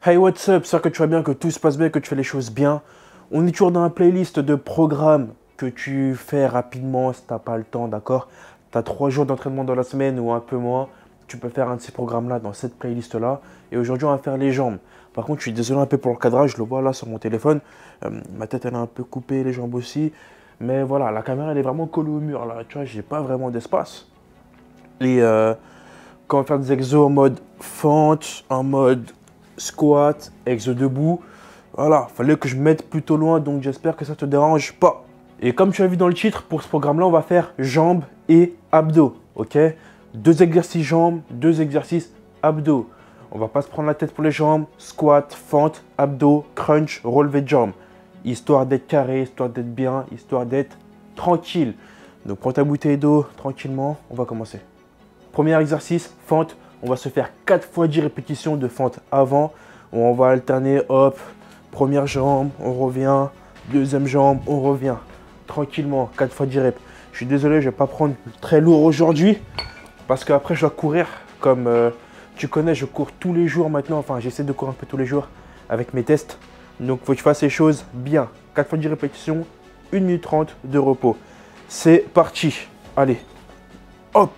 Hey, what's up? J'espère que tu vas bien, que tout se passe bien, que tu fais les choses bien. On est toujours dans la playlist de programmes que tu fais rapidement si tu n'as pas le temps, d'accord? Tu as 3 jours d'entraînement dans la semaine ou un peu moins. Tu peux faire un de ces programmes-là dans cette playlist-là. Et aujourd'hui, on va faire les jambes. Par contre, je suis désolé un peu pour le cadrage, je le vois là sur mon téléphone. Ma tête, elle est un peu coupée, les jambes aussi. Mais voilà, la caméra, elle est vraiment collée au mur là. Tu vois, j'ai pas vraiment d'espace. Et quand on va faire des exos en mode fente, en mode squat, exo debout, voilà, fallait que je mette plutôt loin, donc j'espère que ça te dérange pas. Et comme tu as vu dans le titre, pour ce programme-là, on va faire jambes et abdos, ok? 2 exercices jambes, 2 exercices abdos. On va pas se prendre la tête pour les jambes, squat, fente, abdos, crunch, relevé de jambes. Histoire d'être carré, histoire d'être bien, histoire d'être tranquille. Donc prends ta bouteille d'eau tranquillement, on va commencer. Premier exercice, fente. On va se faire 4 fois 10 répétitions de fente avant. On va alterner, hop, première jambe, on revient. Deuxième jambe, on revient. Tranquillement, 4 fois 10 reps. Je suis désolé, je ne vais pas prendre très lourd aujourd'hui. Parce qu'après, je dois courir. Comme tu connais, je cours tous les jours maintenant. Enfin, j'essaie de courir un peu tous les jours avec mes tests. Donc, il faut que je fasse les choses bien. 4 fois 10 répétitions, 1 minute 30 de repos. C'est parti. Allez, hop.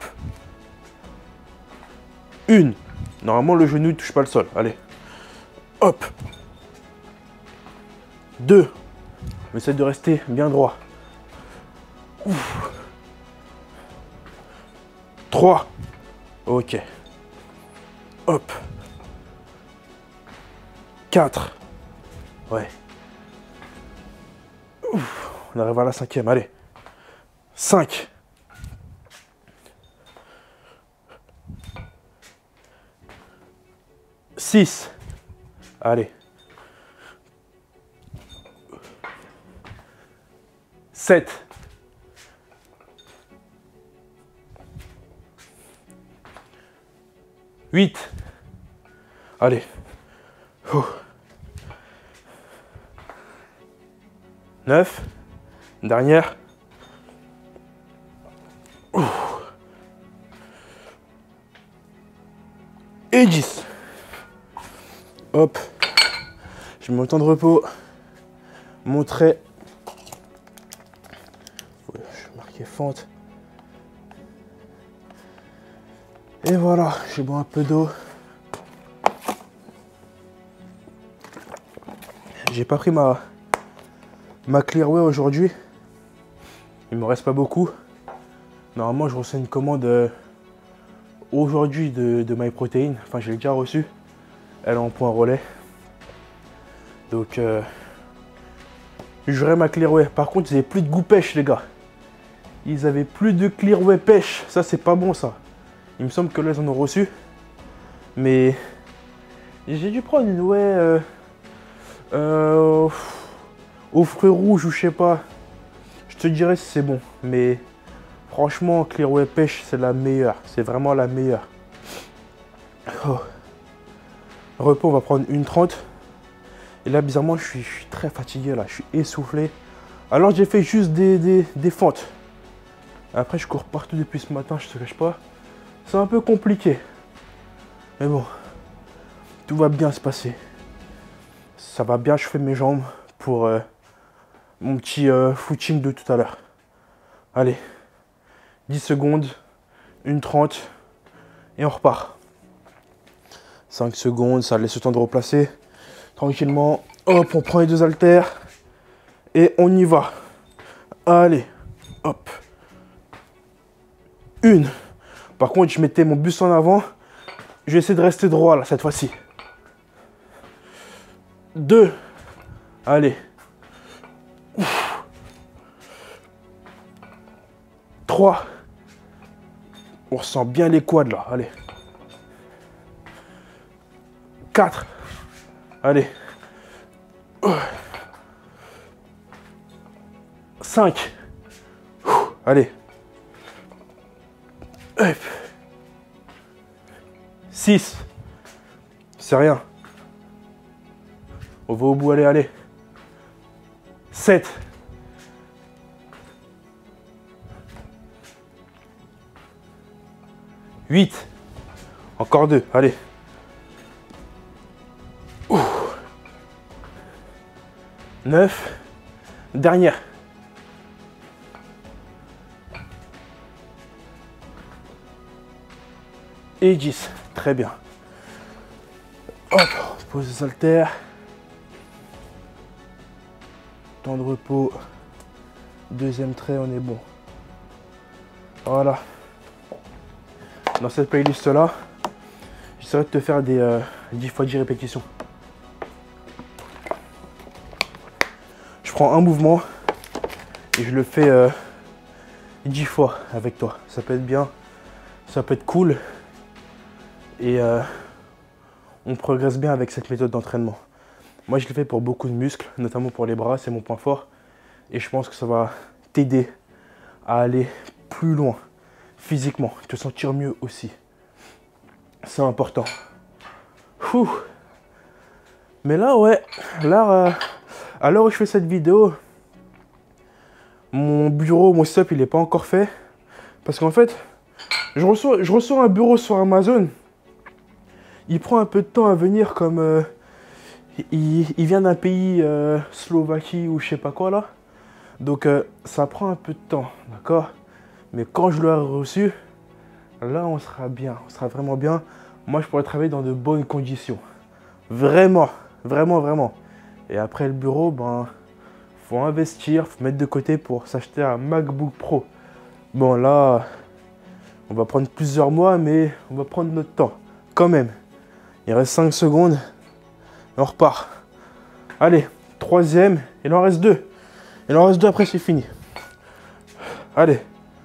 1. Normalement, le genou ne touche pas le sol. Allez. Hop. 2. On essaie de rester bien droit. Ouf. 3. Ok. Hop. 4. Ouais. Ouf. On arrive à la 5e. Allez. 5. 6. Allez. 7. 8. Allez. 9. Dernière. Et 10. Hop. Je mets autant de repos. Mon trait. Je vais marquer fente. Et voilà, j'ai bu un peu d'eau. J'ai pas pris ma Clearway aujourd'hui. Il me reste pas beaucoup. Normalement, je reçois une commande aujourd'hui de MyProtein. Enfin, je l'ai déjà reçue. Elle est en point relais. Donc, j'aurai ma Clearway. Par contre, ils n'avaient plus de goût pêche, les gars. Ils avaient plus de Clearway pêche. Ça, c'est pas bon, ça. Il me semble que là, ils en ont reçu. Mais j'ai dû prendre une ouais aux fruits rouges ou je sais pas. Je te dirais si c'est bon. Mais franchement, Clearway pêche, c'est la meilleure. C'est vraiment la meilleure. Oh. Repos, on va prendre une 30. Et là, bizarrement, je suis très fatigué. Là, je suis essoufflé. Alors, j'ai fait juste des fentes. Après, je cours partout depuis ce matin, je te cache pas. C'est un peu compliqué. Mais bon, tout va bien se passer. Ça va bien chauffer mes jambes pour mon petit footing de tout à l'heure. Allez, 10 secondes, une 30 et on repart. 5 secondes, ça laisse le temps de replacer. Tranquillement, hop, on prend les 2 haltères et on y va. Allez, hop. 1. Par contre, je mettais mon buste en avant. Je vais essayer de rester droit là cette fois-ci. 2. Allez. 3. On ressent bien les quads là. Allez. 4. Allez. 5. Allez. 6. C'est rien. On va au bout, allez, allez. 7. 8. Encore 2, allez. Ouh. 9. Dernière. Et 10. Très bien. Hop, on pose les haltères. Temps de repos. Deuxième trait, on est bon. Voilà. Dans cette playlist là, j'essaierai de te faire des 10 fois 10 répétitions. Je prends un mouvement et je le fais 10 fois avec toi. Ça peut être bien, ça peut être cool. Et on progresse bien avec cette méthode d'entraînement. Moi, je le fais pour beaucoup de muscles, notamment pour les bras, c'est mon point fort. Et je pense que ça va t'aider à aller plus loin, physiquement, te sentir mieux aussi. C'est important. Ouh. Mais là, ouais, là, à l'heure où je fais cette vidéo, mon bureau, mon setup, il n'est pas encore fait. Parce qu'en fait, je reçois un bureau sur Amazon. Il prend un peu de temps à venir comme... il vient d'un pays, Slovaquie ou je sais pas quoi là. Donc ça prend un peu de temps, d'accord? Mais quand je l'aurai reçu, là on sera bien, on sera vraiment bien. Moi je pourrais travailler dans de bonnes conditions. Vraiment, vraiment, vraiment. Et après le bureau, ben, faut investir, faut mettre de côté pour s'acheter un MacBook Pro. Bon là, on va prendre plusieurs mois, mais on va prendre notre temps, quand même. Il reste 5 secondes, et on repart. Allez, troisième, il en reste 2. Il en reste 2, après c'est fini. Allez.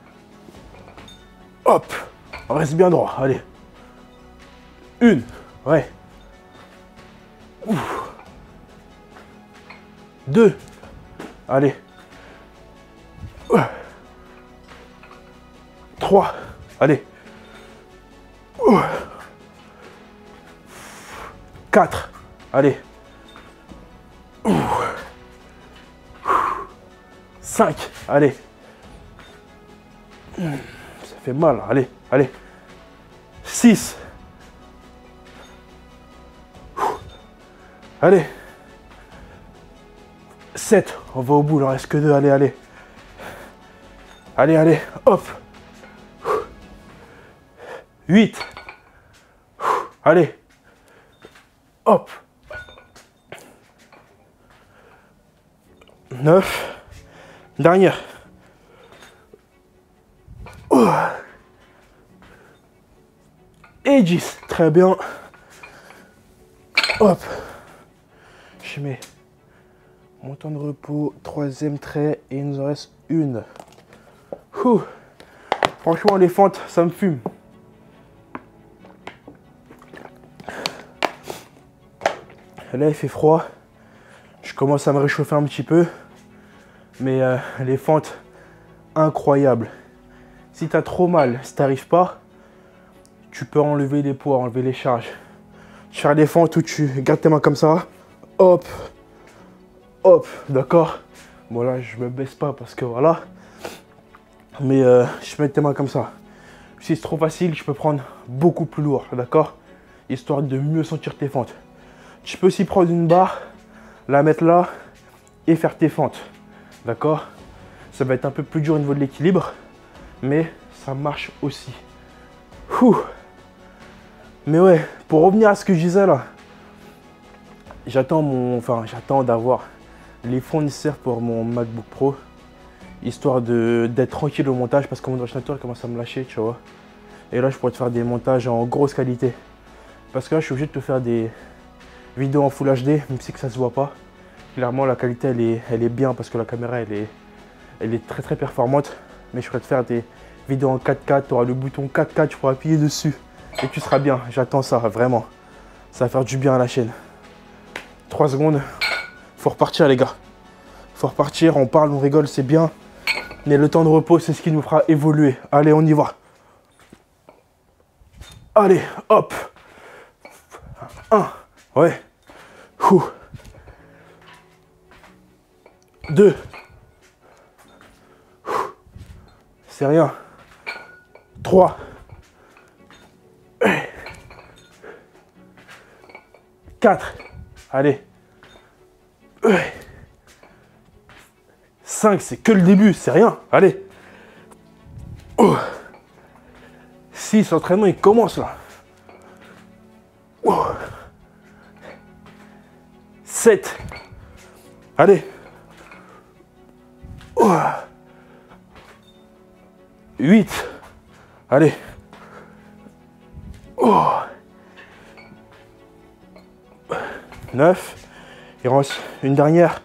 Hop. On reste bien droit, allez. 1, ouais. 2, allez. 3, allez. 4, allez. 5, allez. Ça fait mal, allez, allez. 6. Allez. 7, on va au bout, il en reste que 2, allez, allez. Allez, allez, hop. 8. Allez. Hop. 9. Dernière. Et 10. Très bien. Hop. Je mets mon temps de repos, troisième trait, et il nous en reste 1. Ouh. Franchement, les fentes, ça me fume. Là, il fait froid. Je commence à me réchauffer un petit peu. Mais les fentes, incroyables. Si tu as trop mal, si tu n'arrives pas, tu peux enlever les poids, enlever les charges. Tu fais des fentes où tu gardes tes mains comme ça. Hop. Hop. D'accord. Bon là, je me baisse pas parce que voilà. Mais je mets tes mains comme ça. Si c'est trop facile, je peux prendre beaucoup plus lourd. D'accord. Histoire de mieux sentir tes fentes. Tu peux aussi prendre une barre, la mettre là et faire tes fentes. D'accord. Ça va être un peu plus dur au niveau de l'équilibre, mais ça marche aussi. Ouh. Mais ouais, pour revenir à ce que je disais là, j'attends d'avoir les fonds nécessaires pour mon MacBook Pro, histoire d'être tranquille au montage, parce que mon ordinateur commence à me lâcher, tu vois. Et là, je pourrais te faire des montages en grosse qualité. Parce que là, je suis obligé de te faire des vidéos en Full HD, même si que ça se voit pas. Clairement, la qualité, elle est bien, parce que la caméra, elle est très très performante. Mais je pourrais te faire des vidéos en 4K, tu auras le bouton 4K, tu pourras appuyer dessus. Et tu seras bien, j'attends ça, vraiment. Ça va faire du bien à la chaîne. 3 secondes, faut repartir les gars. Faut repartir, on parle, on rigole, c'est bien. Mais le temps de repos, c'est ce qui nous fera évoluer. Allez, on y va. Allez, hop. 1, ouais. 2. C'est rien. 3. 4. Allez. 5, c'est que le début, c'est rien. Allez. 6, l'entraînement, il commence là. 7. Allez. 8. Allez. 9. Il reste une dernière.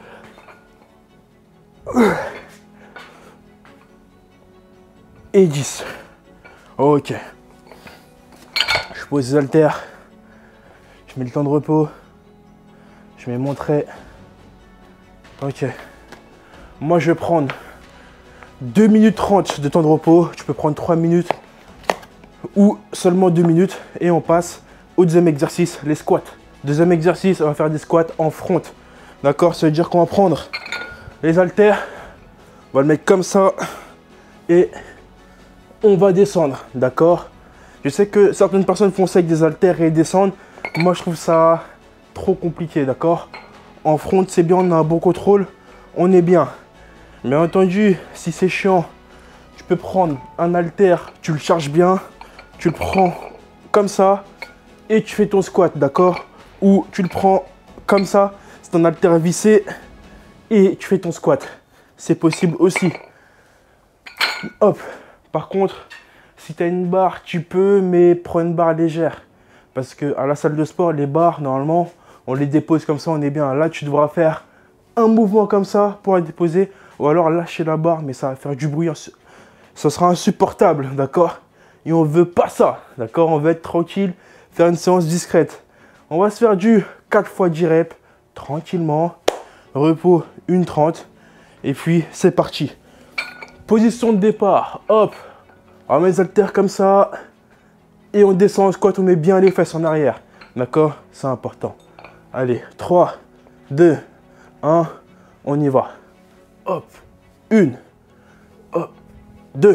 Et 10. Ok. Je pose les haltères. Je mets le temps de repos. Je mets mon trait. Ok. Moi, je vais prendre 2 minutes 30 de temps de repos. Tu peux prendre 3 minutes ou seulement 2 minutes. Et on passe au deuxième exercice, les squats. Deuxième exercice, on va faire des squats en front. D'accord? Ça veut dire qu'on va prendre les haltères. On va le mettre comme ça. Et on va descendre. D'accord? Je sais que certaines personnes font ça avec des haltères et descendent. Moi, je trouve ça trop compliqué. D'accord? En front, c'est bien, on a un bon contrôle. On est bien. Bien entendu, si c'est chiant, tu peux prendre un haltère, tu le charges bien, tu le prends comme ça et tu fais ton squat, d'accord? Ou tu le prends comme ça, c'est un haltère vissé et tu fais ton squat. C'est possible aussi. Hop. Par contre, si tu as une barre, tu peux, mais prends une barre légère. Parce qu'à la salle de sport, les barres, normalement, on les dépose comme ça, on est bien. Là, tu devras faire un mouvement comme ça pour la déposer. Ou alors lâcher la barre, mais ça va faire du bruit. Ça sera insupportable, d'accord? Et on ne veut pas ça, d'accord? On veut être tranquille, faire une séance discrète. On va se faire du 4 fois 10 reps, tranquillement. Repos, 1,30. Et puis, c'est parti. Position de départ, hop. On met les haltères comme ça. Et on descend en squat, on met bien les fesses en arrière. D'accord? C'est important. Allez, 3, 2, 1, on y va. Hop, 1, hop, 2,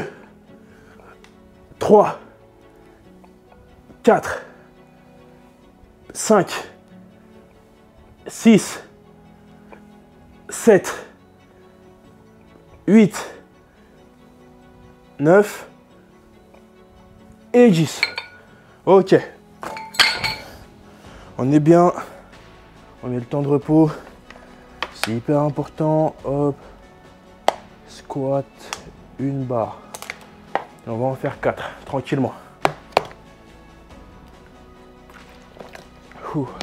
3, 4, 5, 6, 7, 8, 9 et 10. Ok. On est bien. On met le temps de repos. C'est hyper important. Hop. Squat. Une barre. Et on va en faire 4. Tranquillement. Il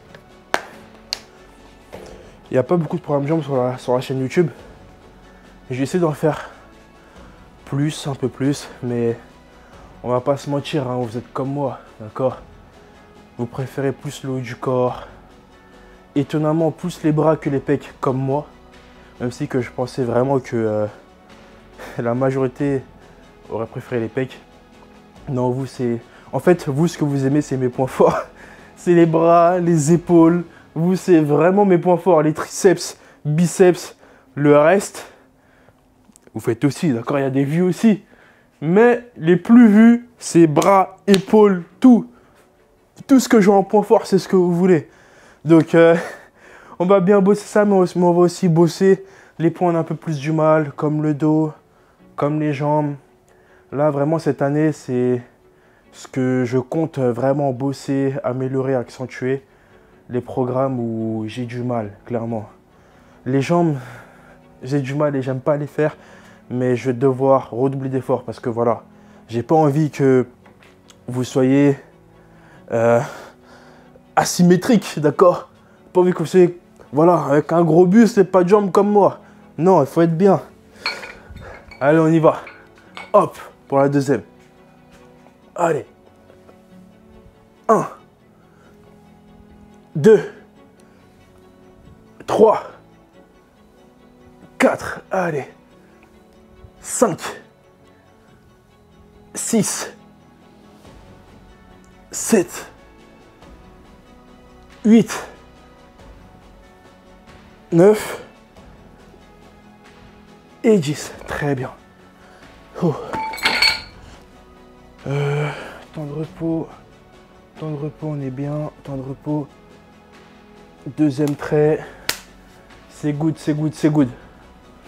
n'y a pas beaucoup de programmes jambes sur la chaîne YouTube. J'ai essayé d'en faire plus, un peu plus, mais on va pas se mentir, hein, vous êtes comme moi, d'accord? Vous préférez plus le haut du corps, étonnamment plus les bras que les pecs comme moi, même si que je pensais vraiment que la majorité aurait préféré les pecs. Non, vous c'est... En fait, vous ce que vous aimez c'est mes points forts, c'est les bras, les épaules, vous c'est vraiment mes points forts, les triceps, biceps, le reste... Vous faites aussi, d'accord, il y a des vues aussi. Mais les plus vus, c'est bras, épaules, tout. Tout ce que j'ai en point fort, c'est ce que vous voulez. Donc, on va bien bosser ça, mais on va aussi bosser les points un peu plus du mal, comme le dos, comme les jambes. Là, vraiment, cette année, c'est ce que je compte vraiment bosser, améliorer, accentuer. Les programmes où j'ai du mal, clairement. Les jambes, j'ai du mal et j'aime pas les faire. Mais je vais devoir redoubler d'efforts parce que voilà, j'ai pas envie que vous soyez asymétrique, d'accord? Pas envie que vous soyez, voilà, avec un gros buste et pas de jambes comme moi. Non, il faut être bien. Allez, on y va. Hop, pour la deuxième. Allez. 1, 2, 3, 4, allez. 5, 6, 7, 8, 9 et 10. Très bien. Oh. Temps de repos. Temps de repos, on est bien. Temps de repos. Deuxième trait. C'est good, c'est good, c'est good.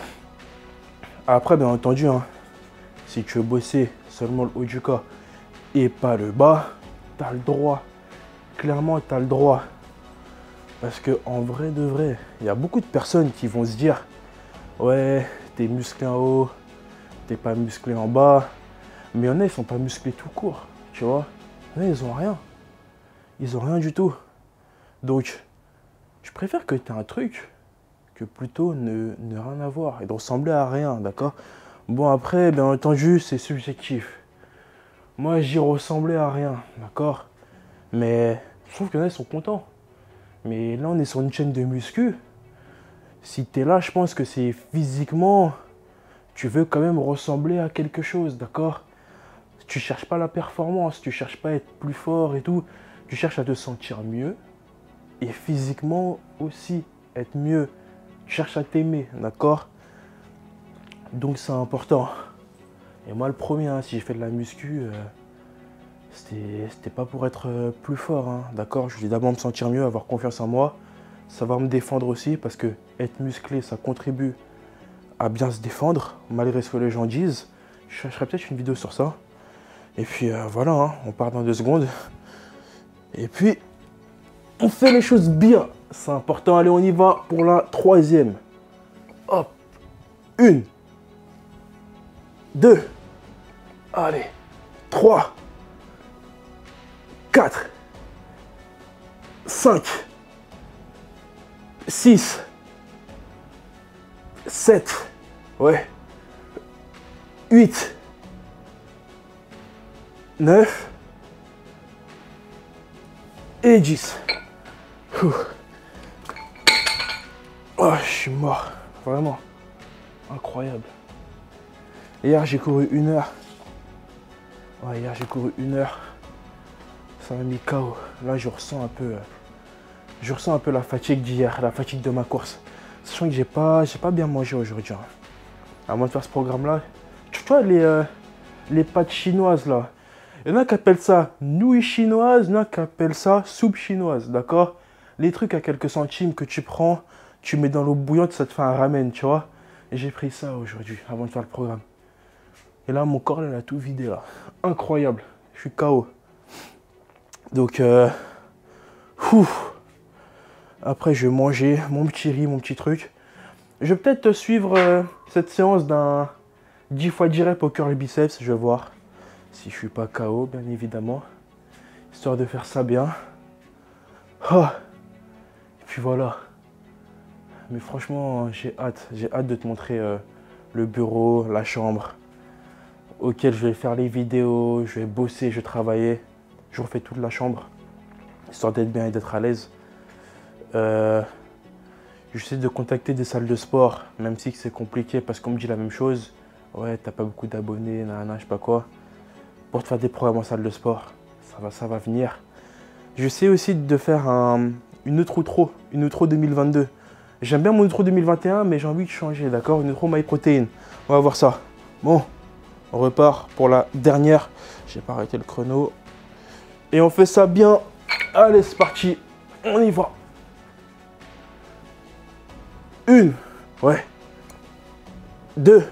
Après, bien entendu, hein, si tu veux bosser seulement le haut du corps et pas le bas, tu as le droit. Clairement, tu as le droit. Parce que en vrai de vrai, il y a beaucoup de personnes qui vont se dire ouais, t'es musclé en haut, t'es pas musclé en bas. Mais il y en a, ils sont pas musclés tout court, tu vois. Il y en a, ils ont rien. Ils ont rien du tout. Donc, je préfère que tu aies un truc que plutôt ne rien avoir et de ressembler à rien, d'accord? Bon, après, bien entendu, c'est subjectif. Moi, j'y ressemblais à rien, d'accord? Mais je trouve qu'il y en a, ils sont contents. Mais là, on est sur une chaîne de muscu. Si tu es là, je pense que c'est physiquement, tu veux quand même ressembler à quelque chose, d'accord? Tu cherches pas la performance, tu cherches pas à être plus fort et tout. Tu cherches à te sentir mieux et physiquement aussi être mieux. Tu cherches à t'aimer, d'accord? Donc c'est important. Et moi le premier, hein, si j'ai fait de la muscu, c'était pas pour être plus fort, hein, d'accord? Je voulais d'abord me sentir mieux, avoir confiance en moi, savoir me défendre aussi, parce que être musclé, ça contribue à bien se défendre, malgré ce que les gens disent. Je ferai peut-être une vidéo sur ça. Et puis voilà, hein, on part dans 2 secondes. Et puis, on fait les choses bien. C'est important. Allez, on y va pour la 3e. Hop. 1, 2. Allez. 3. 4. 5. 6. 7. Ouais. 8. 9. Et 10. Oh, je suis mort. Vraiment. Incroyable. Hier, j'ai couru 1 heure. Ouais, hier, j'ai couru 1 heure. Ça m'a mis KO. Là, je ressens un peu la fatigue d'hier, la fatigue de ma course. Sachant que j'ai pas bien mangé aujourd'hui. Hein. Avant de faire ce programme-là, tu vois les pâtes chinoises là. Il y en a qui appellent ça nouilles chinoises, il y en a qui appellent ça soupe chinoise, d'accord? Les trucs à quelques centimes que tu prends, tu mets dans l'eau bouillante, ça te fait un ramen, tu vois? Et j'ai pris ça aujourd'hui, avant de faire le programme. Et là, mon corps, il a tout vidé, là. Incroyable. Je suis KO. Donc, après, je vais manger mon petit riz, mon petit truc. Je vais peut-être suivre cette séance d'un 10 fois 10 reps au curl biceps, je vais voir. Si je suis pas KO, bien évidemment. Histoire de faire ça bien. Oh. Et puis voilà. Mais franchement, j'ai hâte. J'ai hâte de te montrer le bureau, la chambre, auquel je vais faire les vidéos, je vais bosser, je vais travailler. Je refais toute la chambre, histoire d'être bien et d'être à l'aise. J'essaie de contacter des salles de sport, même si c'est compliqué parce qu'on me dit la même chose. Ouais, t'as pas beaucoup d'abonnés, nanana, je sais pas quoi. Pour te faire des programmes en salle de sport, ça va venir. J'essaie aussi de faire une outro 2022. J'aime bien mon outro 2021, mais j'ai envie de changer, d'accord? Une outro MyProtein. On va voir ça. Bon, on repart pour la dernière. J'ai pas arrêté le chrono. Et on fait ça bien. Allez, c'est parti. On y va. 1, ouais. 2,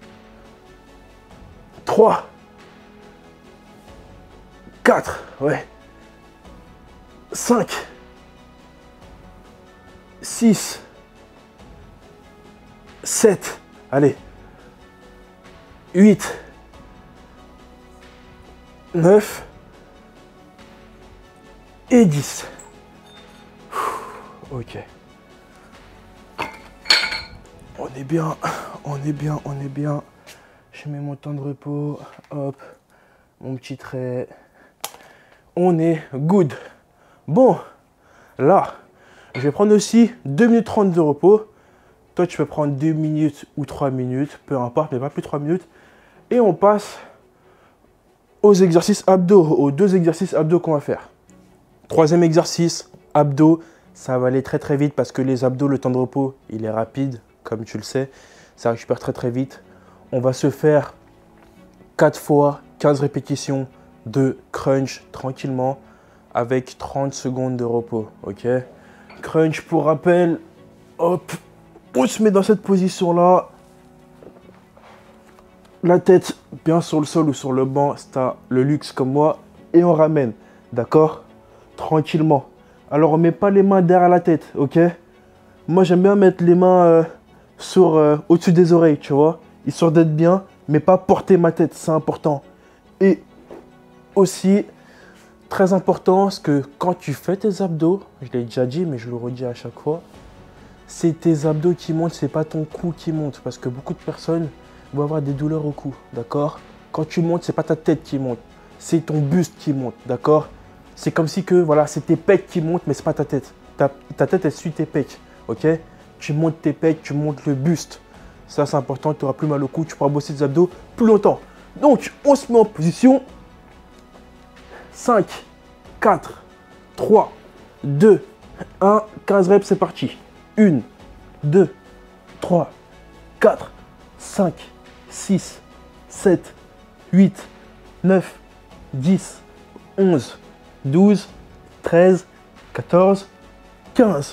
3, 4, ouais. 5, 6, 7, allez. 8, 9 et 10. Ok. On est bien, on est bien, on est bien. Je mets mon temps de repos, hop, mon petit trait. On est good. Bon, là, je vais prendre aussi 2 minutes 30 de repos. Toi, tu peux prendre 2 minutes ou 3 minutes, peu importe, mais pas plus de 3 minutes. Et on passe aux exercices abdos, aux 2 exercices abdos qu'on va faire. 3e exercice, abdos. Ça va aller très très vite parce que les abdos, le temps de repos, il est rapide, comme tu le sais. Ça récupère très très vite. On va se faire 4 fois 15 répétitions de crunch tranquillement avec 30 secondes de repos, ok? Crunch pour rappel, hop, on se met dans cette position-là. la tête bien sur le sol ou sur le banc, si t'as le luxe comme moi, et on ramène, d'accord? Tranquillement. Alors on met pas les mains derrière la tête, ok? Moi j'aime bien mettre les mains au-dessus des oreilles, tu vois? Histoire d'être bien, mais pas porter ma tête, c'est important. Et aussi, très important, parce que quand tu fais tes abdos, je l'ai déjà dit, mais je le redis à chaque fois, c'est tes abdos qui montent, c'est pas ton cou qui monte. Parce que beaucoup de personnes vont avoir des douleurs au cou, d'accord? Quand tu montes, c'est pas ta tête qui monte, c'est ton buste qui monte, d'accord? C'est comme si que, voilà, c'est tes pecs qui montent, mais c'est pas ta tête. Ta tête, elle suit tes pecs, ok? Tu montes tes pecs, tu montes le buste. Ça, c'est important, tu n'auras plus mal au cou, tu pourras bosser tes abdos plus longtemps. Donc, on se met en position. 5, 4, 3, 2, 1, 15 reps, c'est parti. 1, 2, 3, 4, 5, 6, 7, 8, 9, 10, 11, 12, 13, 14, 15.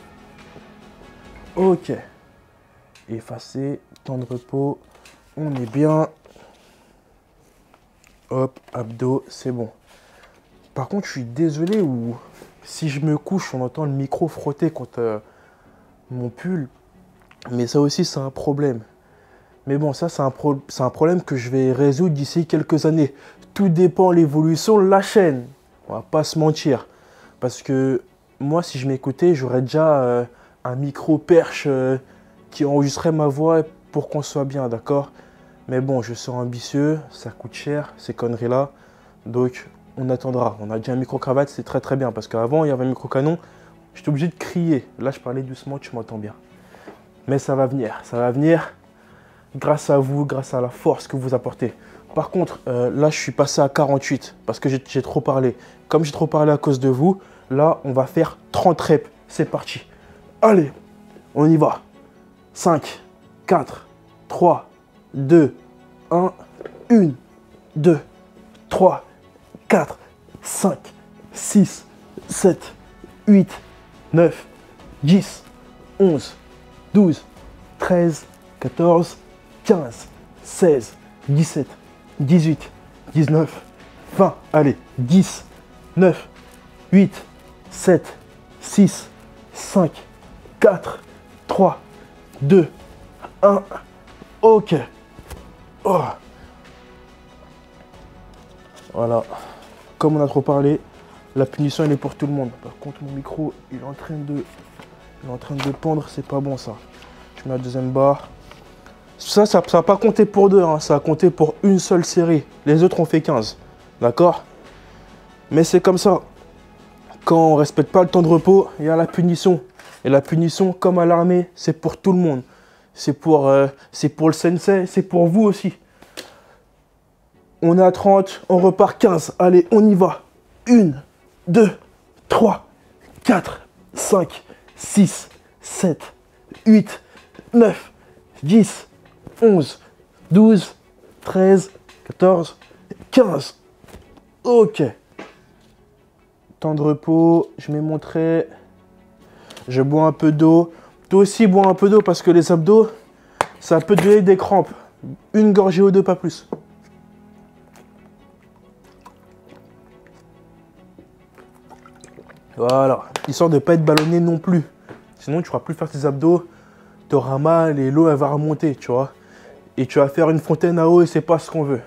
Ok. Effacer, temps de repos. On est bien. Hop, abdos, c'est bon. Par contre, je suis désolé, ou si je me couche, on entend le micro frotter contre mon pull. Mais ça aussi, c'est un problème. Mais bon, ça, c'est un problème que je vais résoudre d'ici quelques années. Tout dépend de l'évolution de la chaîne. On va pas se mentir. Parce que moi, si je m'écoutais, j'aurais déjà un micro perche qui enregistrerait ma voix pour qu'on soit bien, d'accord? Mais bon, je suis ambitieux, ça coûte cher, ces conneries-là. Donc, on attendra. On a déjà un micro-cravate, c'est très très bien. Parce qu'avant, il y avait un micro-canon, j'étais obligé de crier. Là, je parlais doucement, tu m'entends bien. Mais ça va venir, ça va venir. Grâce à vous, grâce à la force que vous apportez. Par contre, là, je suis passé à 48 parce que j'ai trop parlé. Comme j'ai trop parlé à cause de vous, là, on va faire 30 reps. C'est parti. Allez, on y va. 5, 4, 3, 2, 1. 1, 2, 3, 4, 5, 6, 7, 8, 9, 10, 11, 12, 13, 14, 15, 16, 17, 18, 19, 20. Allez, 10, 9, 8, 7, 6, 5, 4, 3, 2, 1. Ok. Oh. Voilà. Comme on a trop parlé, la punition, elle est pour tout le monde. Par contre, mon micro, il est en train de pendre. C'est pas bon, ça. Je mets la deuxième barre. Ça va pas compter pour deux, hein. Ça a compté pour une seule série. Les autres ont fait 15. D'accord? Mais c'est comme ça. Quand on respecte pas le temps de repos, il y a la punition. Et la punition, comme à l'armée, c'est pour tout le monde. C'est pour le sensei, c'est pour vous aussi. On est à 30, on repart 15. Allez, on y va. 1, 2, 3, 4, 5, 6, 7, 8, 9, 10, 11, 12, 13, 14, 15. Ok. Temps de repos, je mets mon trait. Je bois un peu d'eau. Toi aussi, bois un peu d'eau parce que les abdos, ça peut te donner des crampes. Une gorgée ou deux, pas plus. Voilà. Histoire de ne pas être ballonné non plus. Sinon, tu ne pourras plus faire tes abdos. Tu auras mal et l'eau, elle va remonter, tu vois. Et tu vas faire une fontaine à eau et c'est pas ce qu'on veut.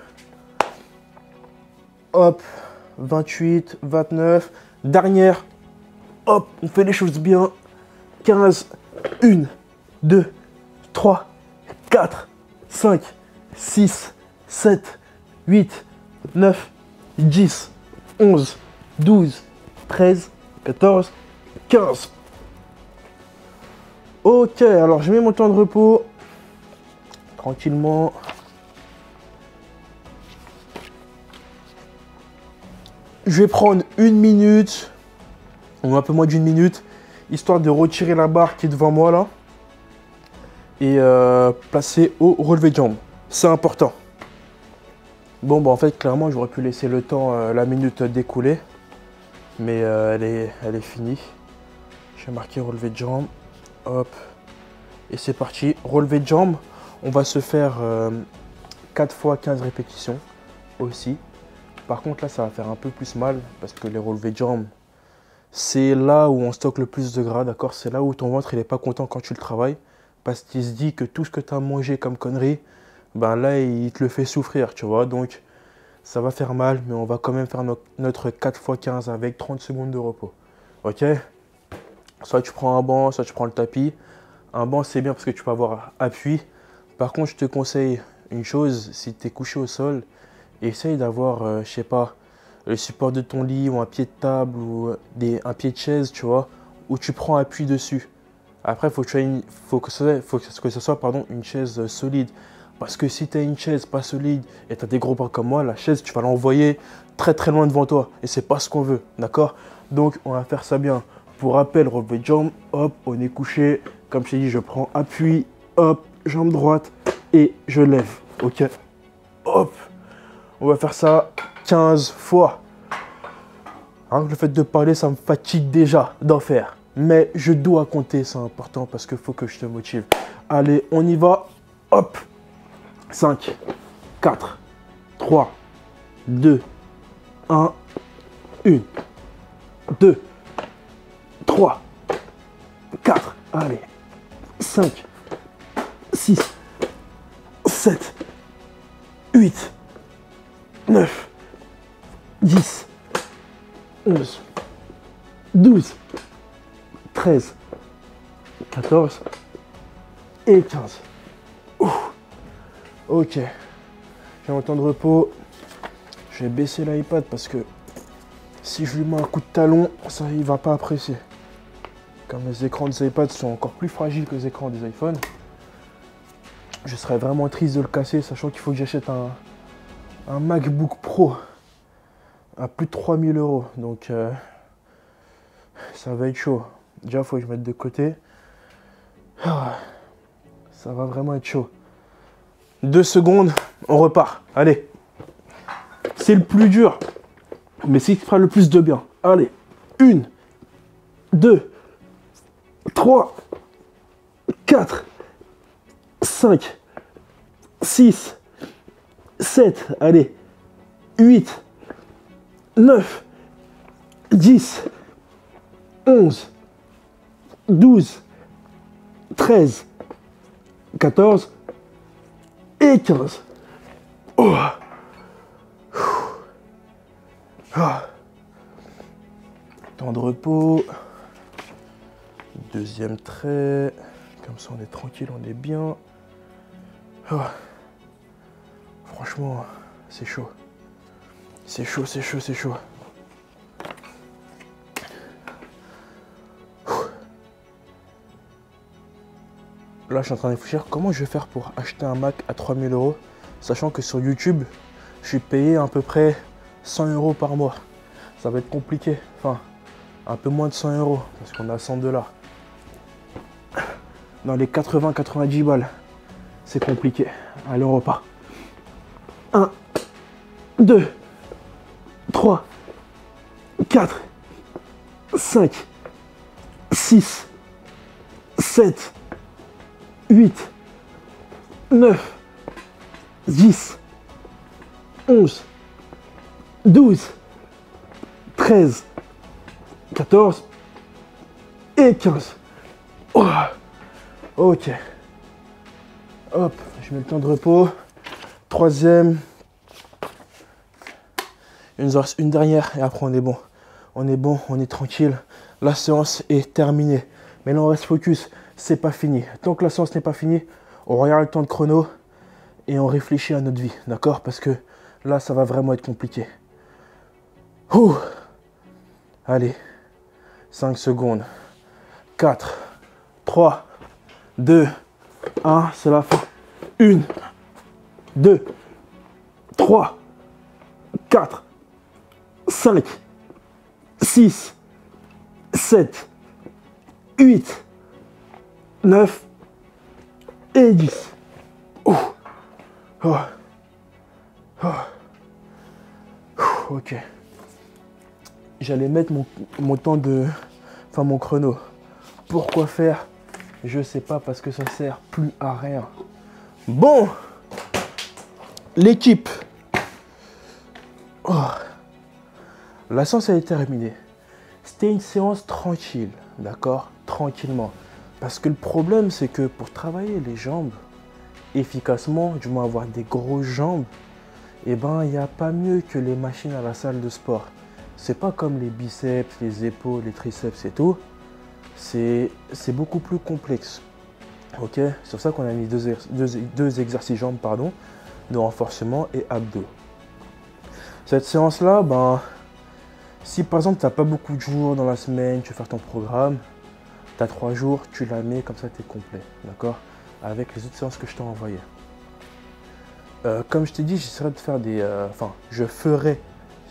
Hop. 28, 29. Dernière. Hop. On fait les choses bien. 15. 1, 2, 3, 4, 5, 6, 7, 8, 9, 10, 11, 12, 13, 14, 15. Ok, alors je mets mon temps de repos. Tranquillement. Je vais prendre une minute, ou un peu moins d'une minute, histoire de retirer la barre qui est devant moi là. Et passer au relevé de jambes. C'est important. Bon, bah en fait, clairement, j'aurais pu laisser le temps, la minute découler. Mais elle est finie. J'ai marqué relevé de jambes. Hop. Et c'est parti. Relevé de jambes. On va se faire 4 fois 15 répétitions aussi. Par contre, là, ça va faire un peu plus mal parce que les relevés de jambes, c'est là où on stocke le plus de gras, d'accord? C'est là où ton ventre, il n'est pas content quand tu le travailles parce qu'il se dit que tout ce que tu as mangé comme connerie, ben là, il te le fait souffrir, tu vois? Donc, ça va faire mal, mais on va quand même faire notre 4 fois 15 avec 30 secondes de repos. Ok? Soit tu prends un banc, soit tu prends le tapis. Un banc, c'est bien parce que tu peux avoir appui. Par contre, je te conseille une chose, si tu es couché au sol, essaye d'avoir, je sais pas, le support de ton lit ou un pied de table ou un pied de chaise, tu vois, où tu prends appui dessus. Après, il faut que ce soit pardon, une chaise solide. Parce que si tu as une chaise pas solide et tu as des gros bras comme moi, la chaise, tu vas l'envoyer très très loin devant toi. Et c'est pas ce qu'on veut, d'accord? Donc, on va faire ça bien. Pour rappel, relevé de jambe, hop, on est couché. Comme je t'ai dit, je prends appui, hop, jambe droite et je lève, ok? Hop, on va faire ça 15 fois. Hein, le fait de parler, ça me fatigue déjà d'en faire. Mais je dois compter, c'est important parce qu'il faut que je te motive. Allez, on y va. Hop. 5, 4, 3, 2, 1, 1, 2, 3, 4, allez, 5, 6, 7, 8, 9, 10, 11, 12, 13, 14 et 15. Ouf. Ok, j'ai un temps de repos. Je vais baisser l'iPad parce que si je lui mets un coup de talon, ça il va pas apprécier. Comme les écrans des iPads sont encore plus fragiles que les écrans des iPhones, je serais vraiment triste de le casser, sachant qu'il faut que j'achète un MacBook Pro à plus de 3000 €. Donc ça va être chaud. Déjà, il faut que je mette de côté. Ça va vraiment être chaud. 2 secondes, on repart. Allez. C'est le plus dur, mais c'est ce qui fera le plus de bien. Allez. 1, 2, 3, 4, 5, 6, 7, allez. 8, 9, 10, 11, 12, 13, 14 et 15. Oh. Ah. Temps de repos. Deuxième trait. Comme ça, on est tranquille, on est bien. Oh. Franchement, c'est chaud. C'est chaud, c'est chaud, c'est chaud. Là, je suis en train de réfléchir comment je vais faire pour acheter un Mac à 3000 €, sachant que sur YouTube, je suis payé à peu près 100 € par mois. Ça va être compliqué. Enfin, un peu moins de 100 €, parce qu'on a 100 $. Dans les 80-90 balles, c'est compliqué. Allez, on repart. 1, 2, 3, 4, 5, 6, 7, 8, 9, 10, 11, 12, 13, 14 et 15. Oh. Ok. Hop, je mets le temps de repos. Troisième. Une dernière et après on est bon. On est bon, on est tranquille. La séance est terminée. Mais là on reste focus. C'est pas fini. Tant que la séance n'est pas finie, on regarde le temps de chrono et on réfléchit à notre vie, d'accord? Parce que là, ça va vraiment être compliqué. Ouh. Allez, 5 secondes. 4, 3, 2, 1, c'est la fin. 1, 2, 3, 4, 5, 6, 7, 8, 9 et 10. Oh. Oh. Oh. Ok. J'allais mettre mon temps de... Enfin, mon chrono. Pourquoi faire? Je sais pas, parce que ça sert plus à rien. Bon. l'équipe. Oh. La séance est terminée. C'était une séance tranquille, d'accord? Tranquillement. Parce que le problème, c'est que pour travailler les jambes efficacement, du moins avoir des grosses jambes, eh ben, il n'y a pas mieux que les machines à la salle de sport. C'est pas comme les biceps, les épaules, les triceps et tout. C'est beaucoup plus complexe. Ok? C'est pour ça qu'on a mis deux exercices jambes, pardon, de renforcement et abdos. Cette séance-là, ben, si par exemple tu n'as pas beaucoup de jours dans la semaine, tu veux faire ton programme, tu as 3 jours, tu la mets comme ça, tu es complet. D'accord? Avec les autres séances que je t'ai envoyées. Comme je t'ai dit, j'essaierai de faire des... je ferai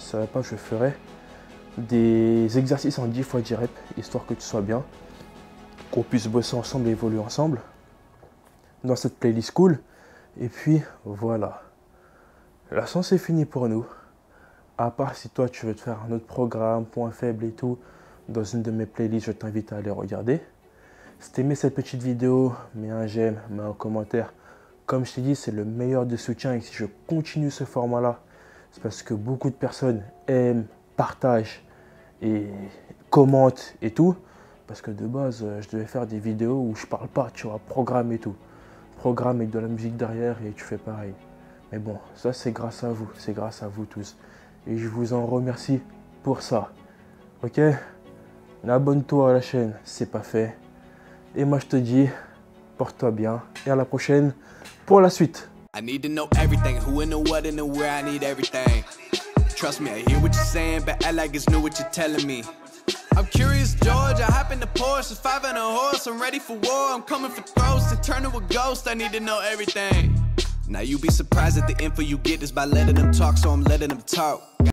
des exercices en 10 fois 10 reps, histoire que tu sois bien, qu'on puisse bosser ensemble et évoluer ensemble dans cette playlist cool. Et puis, voilà. La séance est finie pour nous. À part si toi, tu veux te faire un autre programme, point faible et tout, dans une de mes playlists, je t'invite à aller regarder. Si tu aimé cette petite vidéo, mets un j'aime, mets un commentaire. Comme je t'ai dit, c'est le meilleur des soutiens. Et si je continue ce format-là, c'est parce que beaucoup de personnes aiment, partagent et commentent et tout. Parce que de base, je devais faire des vidéos où je parle pas, tu vois, programme et tout. Programme avec de la musique derrière et tu fais pareil. Mais bon, ça c'est grâce à vous, c'est grâce à vous tous. Et je vous en remercie pour ça. Ok? Abonne-toi à la chaîne, c'est pas fait. Et moi je te dis, porte-toi bien et à la prochaine pour la suite. I need to know everything, who and the what and the where, I need everything. Trust me, I hear what you're saying, but I like it's new what you're telling me. I'm curious, George, I hop in the Porsche, it's 5 and a horse, I'm ready for war, I'm coming for throats, to turn to a ghost, I need to know everything. Now you be surprised at the info you get is by letting them talk, so I'm letting them talk.